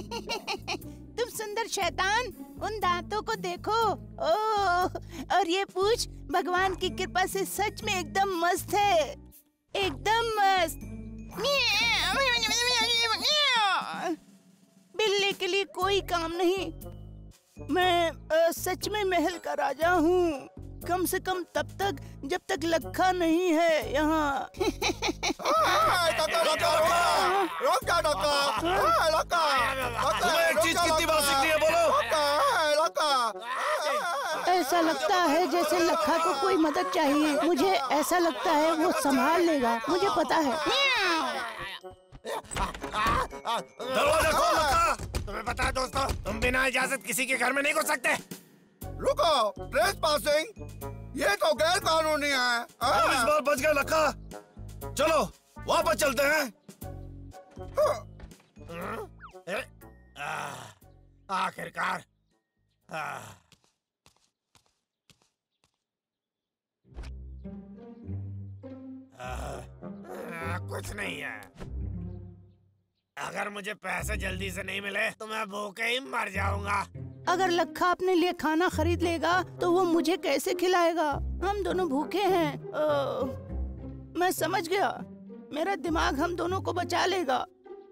तुम सुंदर शैतान, उन दांतों को देखो। ओह, और ये पूंछ भगवान की कृपा से सच में एकदम मस्त है, एकदम मस्त। बिल्ली के लिए कोई काम नहीं। मैं सच में महल का राजा हूँ, कम से कम तब तक जब तक लखा नहीं है यहाँ। एक चीज कितनी बार सीखनी है, बोलो। ऐसा लगता है जैसे लखा को कोई मदद चाहिए। मुझे ऐसा लगता है वो संभाल लेगा, मुझे पता है। दरवाजा खोल लखा। तुम्हें पता है दोस्तों, तुम बिना इजाजत किसी के घर में नहीं घुस सकते। रुको, ट्रेस पासिंग, ये तो गैर कानूनी है। इस बार बच गए लखा। चलो वापस चलते हैं। आखिरकार। कुछ नहीं है। अगर मुझे पैसे जल्दी से नहीं मिले तो मैं भूखे ही मर जाऊंगा। अगर लखा अपने लिए खाना खरीद लेगा तो वो मुझे कैसे खिलाएगा? हम दोनों भूखे हैं। मैं समझ गया, मेरा दिमाग हम दोनों को बचा लेगा।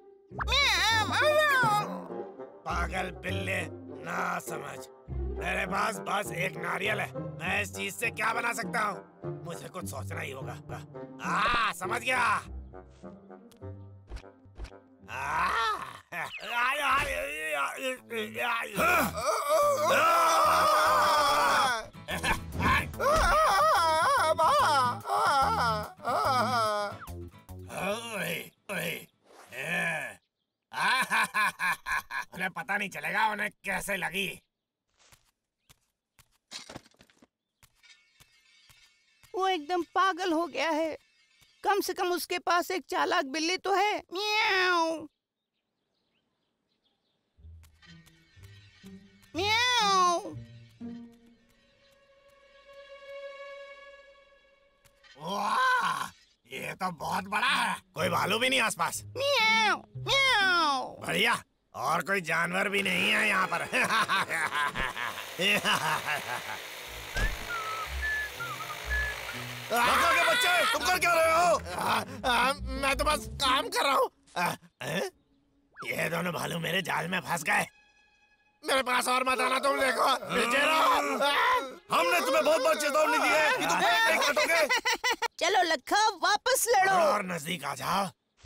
पागल बिल्ले, ना समझ। मेरे पास बस एक नारियल है, मैं इस चीज से क्या बना सकता हूँ? मुझे कुछ सोचना ही होगा। समझ गया। उन्हें पता नहीं चलेगा उन्हें कैसे लगी। वो एकदम पागल हो गया है। कम से कम उसके पास एक चालाक बिल्ली तो है। म्याऊ म्याऊ। वाह, ये तो बहुत बड़ा है। कोई भालू भी नहीं आसपास। म्याऊ म्याऊ। बढ़िया, और कोई जानवर भी नहीं है यहाँ पर। लखा के बच्चे, तुम कर क्या रहे हो? मैं तो बस काम कर रहा हूँ। ये दोनों भालू मेरे जाल में फंस गए। मेरे पास और मत आना, तुम देखो। हमने तुम्हें बहुत बार चेतावनी दी है कि तुम नहीं काटोगे। चलो लखा, वापस लड़ो। और नजदीक आ जाओ।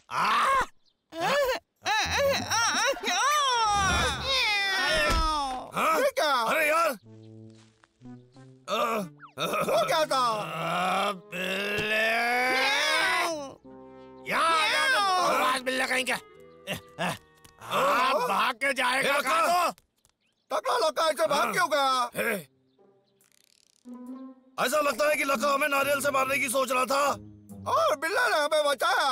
अरे यार, वो क्या था? बिल्ले, यहाँ बिल्ले कहीं क्या? भाग के जाएगा। टकला लखा ऐसे भाग क्यों गया? ऐसा लगता है कि लखा हमें नारियल से मारने की सोच रहा था और बिल्ले ने हमें बचाया।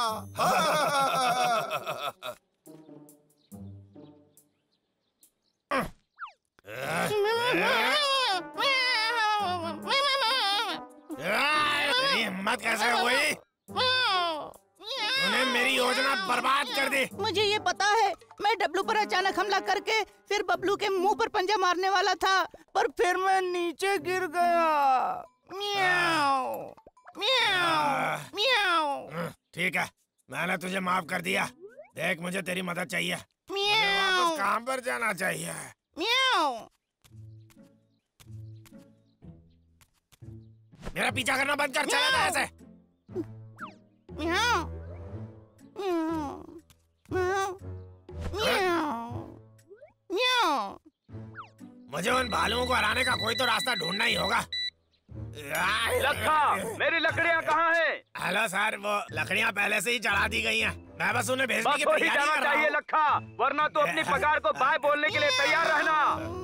हिम्मत कैसे हुई? उन्हें मेरी योजना बर्बाद कर दी। मुझे ये पता है, मैं डब्लू पर अचानक हमला करके फिर बबलू के मुंह पर पंजा मारने वाला था, पर फिर मैं नीचे गिर गया। म्याऊ म्याऊ म्याऊ। ठीक है, मैंने तुझे माफ कर दिया। देख, मुझे तेरी मदद चाहिए। म्याऊ वापस काम पर जाना चाहिए। म्याऊ। मेरा पीछा करना बंद कर, चला जा ऐसे। म्याऊ म्याऊ म्याऊ म्याऊ। मुझे उन भालुओं को हराने का कोई तो रास्ता ढूंढना ही होगा। लखा, मेरी लकड़ियाँ कहाँ हैं? हेलो सर, वो लकड़ियाँ पहले से ही चढ़ा दी गई हैं। मैं बस उन्हें भेजने की बस वही तैयारी जाना कर रहा चाहिए हूँ। लखा, वरना तो अपनी पगार को बाय बोलने के लिए तैयार रहना।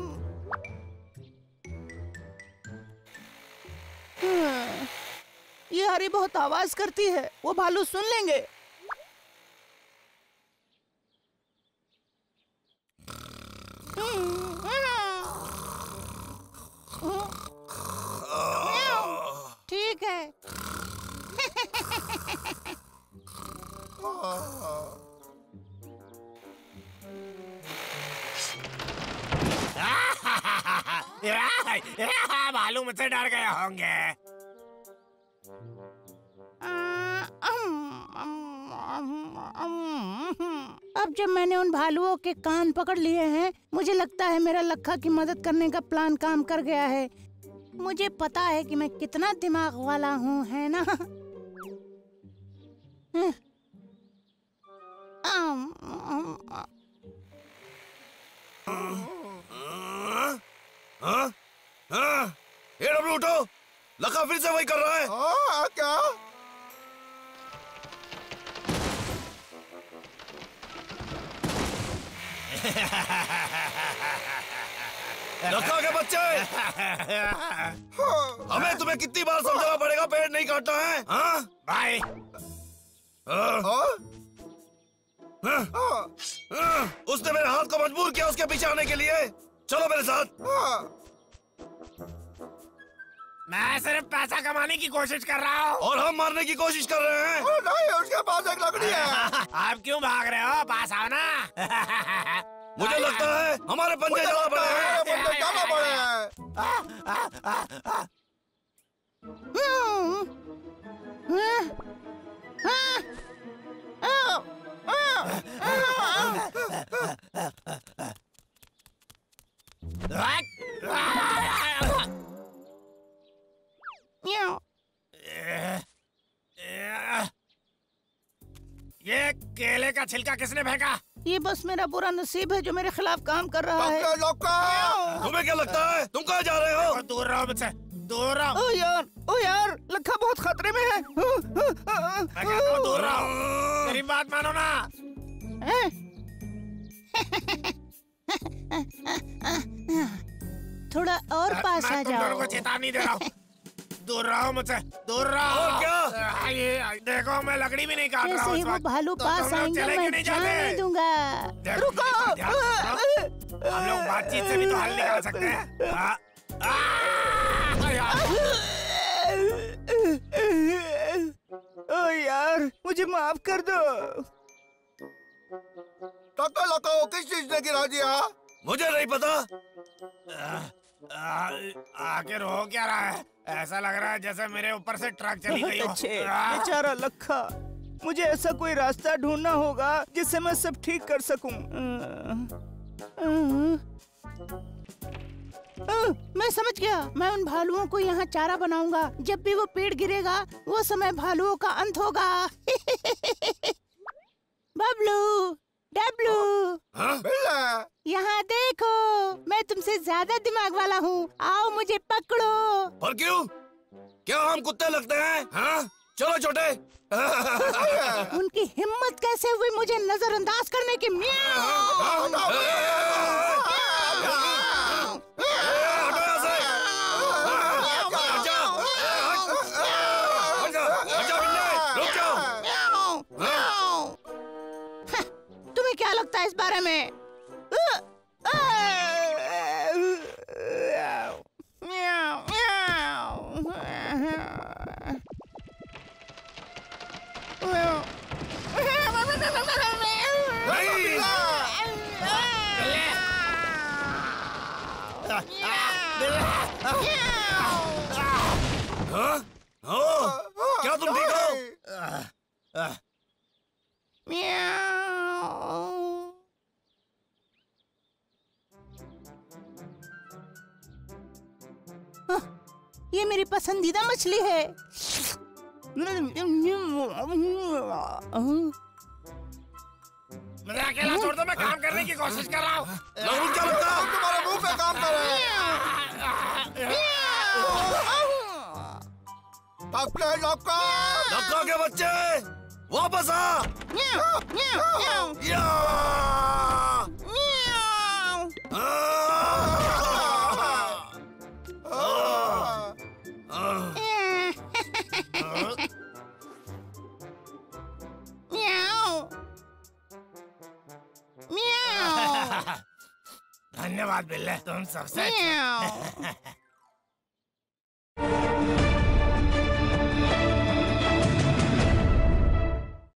ये हरी बहुत आवाज करती है, वो भालू सुन लेंगे। ठीक है। भाई। भालू मुझसे डर गए होंगे। अब जब मैंने उन भालुओं के कान पकड़ लिए हैं, मुझे लगता है मेरा लखा की मदद करने का प्लान काम कर गया है। मुझे पता है कि मैं कितना दिमाग वाला हूँ, है ना? ये डब्लू उठो, लखा फिर से वही कर रहा है। क्या? लखा के बच्चे, हमें तुम्हें कितनी बार समझाना पड़ेगा पेड़ नहीं काटना है? हाँ भाई। उसने मेरे हाथ को मजबूर किया उसके पीछे आने के लिए। चलो मेरे साथ। मैं सिर्फ पैसा कमाने की कोशिश कर रहा हूँ। और हम मारने की कोशिश कर रहे हैं। नहीं, उसके पास एक लकड़ी है। आप क्यों भाग रहे हो? पास आओ ना। मुझे लगता है हमारे पंजे ज्यादा बड़े हैं। पंजे ज्यादा बड़े ये केले का छिलका किसने फेंका? ये बस मेरा बुरा नसीब है जो मेरे खिलाफ काम कर रहा है। तुम्हें क्या लगता है? तुम कहाँ जा रहे हो? दूर रहो मुझसे, दूर रहो। ओ यार, लखा बहुत खतरे में है। मैं कहता हूँ दूर रहो। मेरी बात मानो ना। थोड़ा और पास आ मैं तुम दोनों जाओ। को चेतावनी दे रहा हूँ। दूर रहो मुझसे, दूर रहो। और क्या? ये देखो, मैं लकड़ी भी नहीं काट रहा जैसे हूँ ही इस वो वक्त। भालू तो पास तुम लोग आएंगे चले क्यों मैं नहीं जाने जाते? नहीं दूंगा। देखो, रुको। ध्यान रखो। हम लोग बातचीत से भी तो हल निकाल सकते हैं। ओ यार, मुझे माफ कर दो। टक्कर लगाओ, किस चीज ने गिरा दिया? मुझे नहीं पता। आखिर हो क्या रहा है? ऐसा लग रहा है जैसे मेरे ऊपर से ट्रक चली गई हो। अच्छे बेचारा लखा, मुझे ऐसा कोई रास्ता ढूंढना होगा जिससे मैं सब ठीक कर सकूं। मैं समझ गया। मैं उन भालुओं को यहाँ चारा बनाऊंगा। जब भी वो पेड़ गिरेगा वो समय भालुओं का अंत होगा। बबलू, डब्लू, यहाँ देखो, मैं तुमसे ज्यादा दिमाग वाला हूँ। आओ मुझे पकड़ो। पर क्यों? क्या हम कुत्ते लगते हैं? हाँ? चलो छोटे। उनकी हिम्मत कैसे हुई मुझे नजरअंदाज करने की? तुम्हें क्या लगता है इस बारे में? क्या तुम ठीक हो? ये मेरी पसंदीदा मछली है। मुझे अकेला छोड़ दो, मैं काम करने की कोशिश कर रहा हूँ। लगभग क्या लगता है? तुम्हारे मुंह पे काम कर रहे हैं। लक्का के बच्चे, वापस आ। या! धन्यवाद बिल्ले, तुम सबसे